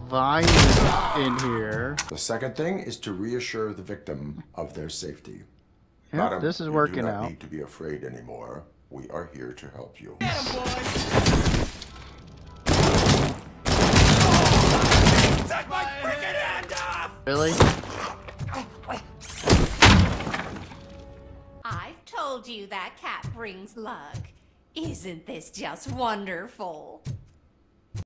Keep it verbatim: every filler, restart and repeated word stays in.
violent in here. The second thing is to reassure the victim of their safety. Yep, Madam, this is you working do not out. need to be afraid anymore. We are here to help you. Get him, boys! Take my freaking hand off! Really? I've told you that cat brings luck. Isn't this just wonderful?